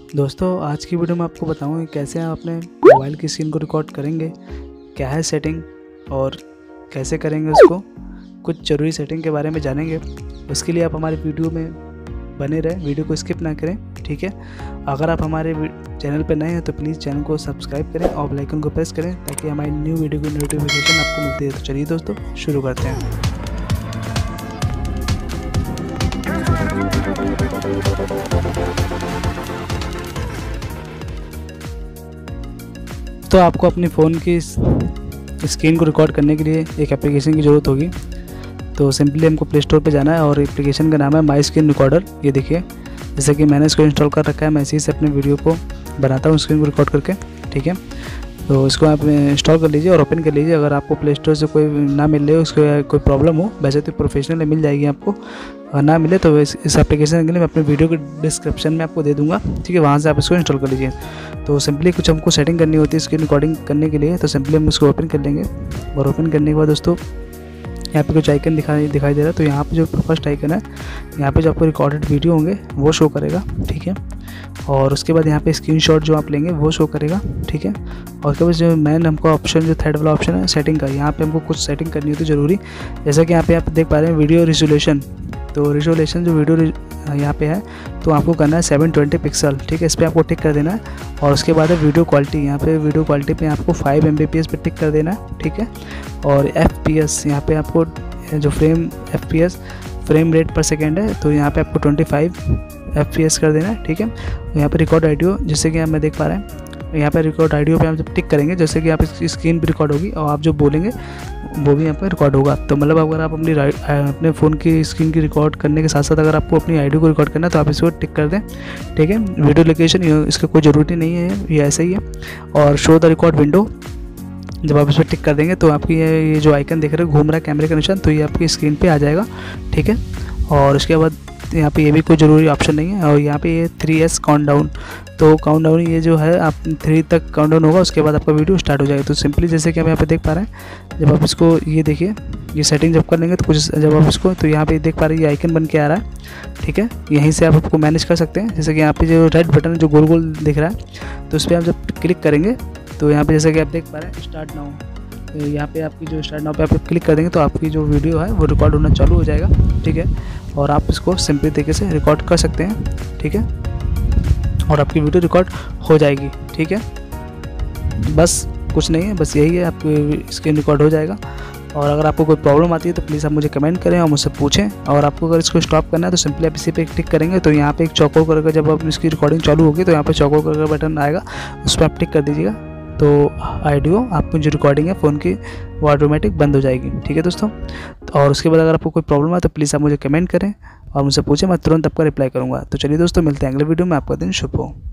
दोस्तों आज की वीडियो में आपको बताऊंगा कैसे आप अपने मोबाइल की स्क्रीन को रिकॉर्ड करेंगे, क्या है सेटिंग और कैसे करेंगे उसको। कुछ ज़रूरी सेटिंग के बारे में जानेंगे। उसके लिए आप हमारे वीडियो में बने रहें, वीडियो को स्किप ना करें, ठीक है। अगर आप हमारे चैनल पर नए हैं तो प्लीज़ चैनल को सब्सक्राइब करें और बेल आइकन को प्रेस करें ताकि हमारी न्यू वीडियो की नोटिफिकेशन आपको मिलती है। तो चलिए दोस्तों शुरू करते हैं। तो आपको अपनी फ़ोन की स्क्रीन को रिकॉर्ड करने के लिए एक एप्लीकेशन की ज़रूरत होगी। तो सिंपली हमको प्ले स्टोर पे जाना है और एप्लीकेशन का नाम है माई स्क्रीन रिकॉर्डर। ये देखिए, जैसे कि मैंने इसको इंस्टॉल कर रखा है, मैं इसी से अपने वीडियो को बनाता हूँ स्क्रीन को रिकॉर्ड करके, ठीक है। तो इसको आप इंस्टॉल कर लीजिए और ओपन कर लीजिए। अगर आपको प्ले स्टोर से कोई ना मिल रही हो, उसको कोई प्रॉब्लम हो, वैसे तो प्रोफेशनल मिल जाएगी आपको, अगर ना मिले तो इस एप्लीकेशन के लिए मैं अपने वीडियो के डिस्क्रिप्शन में आपको दे दूंगा, ठीक है। वहाँ से आप इसको इंस्टॉल कर लीजिए। तो सिंपली कुछ हमको सेटिंग करनी होती है इसकी रिकॉर्डिंग करने के लिए। तो सिंपली हम इसको ओपन कर लेंगे और ओपन करने के बाद दोस्तों यहाँ पे कुछ आइकन दिखाई दे रहा है। तो यहाँ पे जो फर्स्ट आइकन है, यहाँ पे जो आपको रिकॉर्डेड वीडियो होंगे वो शो करेगा, ठीक है। और उसके बाद यहाँ पे स्क्रीनशॉट जो आप लेंगे वो शो करेगा, ठीक है। और उसके बाद जो मेन हमको ऑप्शन, जो थर्ड वाला ऑप्शन है सेटिंग का, यहाँ पे हमको कुछ सेटिंग करनी होती है ज़रूरी। जैसा कि यहाँ पे आप देख पा रहे हैं वीडियो रिजोल्यूशन। तो रिजोल्यूशन जो वीडियो यहाँ पे है तो आपको करना है 720 पिक्सल, ठीक है। इस पर आपको टिक कर देना है। और उसके बाद है वीडियो क्वालिटी। यहाँ पे वीडियो क्वालिटी पे आपको 5 Mbps पे टिक कर देना है, ठीक है। और FPS यहाँ पे आपको जो फ्रेम रेट पर सेकेंड है, तो यहाँ पे आपको 25 FPS कर देना है, ठीक है। यहाँ पे रिकॉर्ड ऑडियो, जैसे कि मैं देख पा रहे हैं यहाँ पे रिकॉर्ड ऑडियो पे आप जब टिक करेंगे, जैसे कि आप इसकी स्क्रीन पर रिकॉर्ड होगी और आप जो बोलेंगे वो भी यहाँ पर रिकॉर्ड होगा। तो मतलब अगर आप अपने फ़ोन की स्क्रीन की रिकॉर्ड करने के साथ साथ अगर आपको अपनी आईडी को रिकॉर्ड करना है तो आप इसको टिक कर दें, ठीक है। वीडियो लोकेशन इसका कोई ज़रूरत नहीं है, ये ऐसा ही है। और शो द रिकॉर्ड विंडो, जब आप इस पर टिक कर देंगे तो आपकी ये जो आइकन देख रहे हो घूम रहा है कैमरे का निशान, तो ये आपकी स्क्रीन पे आ जाएगा, ठीक है। और उसके बाद यहाँ पे ये भी कोई ज़रूरी ऑप्शन नहीं है। और यहाँ पे ये 3S काउंटडाउन, तो काउंटडाउन ये जो है आप 3 तक काउंटडाउन होगा, उसके बाद आपका वीडियो स्टार्ट हो जाएगा। तो सिंपली जैसे कि आप यहाँ पे देख पा रहे हैं, जब आप इसको ये देखिए, ये सेटिंग जब कर लेंगे तो कुछ जब आप इसको, तो यहाँ पे देख पा रहे हैं ये आइकन बन के आ रहा है, ठीक है। यहीं से आप आपको मैनेज कर सकते हैं। जैसे कि यहाँ पे जो रेड बटन जो गोल गोल दिख रहा है, तो उस पर आप जब क्लिक करेंगे तो यहाँ पे जैसे कि आप देख पा रहे हैं स्टार्ट नाउ, तो यहाँ पे आपकी जो स्टार्ट नाउ पे आप क्लिक कर देंगे तो आपकी जो वीडियो है वो रिकॉर्ड होना चालू हो जाएगा, ठीक है। और आप इसको सिंपल तरीके से रिकॉर्ड कर सकते हैं, ठीक है। और आपकी वीडियो रिकॉर्ड हो जाएगी, ठीक है। बस कुछ नहीं है, बस यही है, आपकी स्क्रीन रिकॉर्ड हो जाएगा। और अगर आपको कोई प्रॉब्लम आती है तो प्लीज़ आप मुझे कमेंट करें और मुझसे पूछें। और आपको अगर इसको स्टॉप करना है तो सिंपली आप इसी पे टिक करेंगे तो यहाँ पे एक चौकोर करके, जब आप इसकी रिकॉर्डिंग चालू होगी तो यहाँ पे चौकोर करके बटन आएगा, उस पर आप टिक कर दीजिएगा। तो ऑडियो आपकी जो रिकॉर्डिंग है फ़ोन की वो ऑटोमेटिक बंद हो जाएगी, ठीक है दोस्तों। और उसके बाद अगर आपको कोई प्रॉब्लम है तो प्लीज़ आप मुझे कमेंट करें और मुझसे पूछें, मैं तुरंत आपका रिप्लाई करूँगा। तो चलिए दोस्तों, मिलते हैं अगले वीडियो में। आपका दिन शुभ हो।